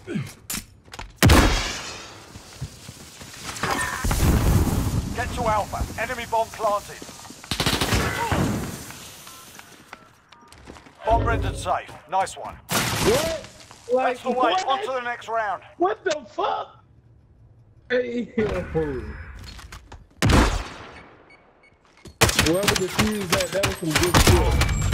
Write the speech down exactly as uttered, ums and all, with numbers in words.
Get to Alpha. Enemy bomb planted. Bomb rendered safe. Nice one. What? Like, That's the way. what? On to the next round. What the fuck? Hey, yo. Whoever defused that, that was some good shit.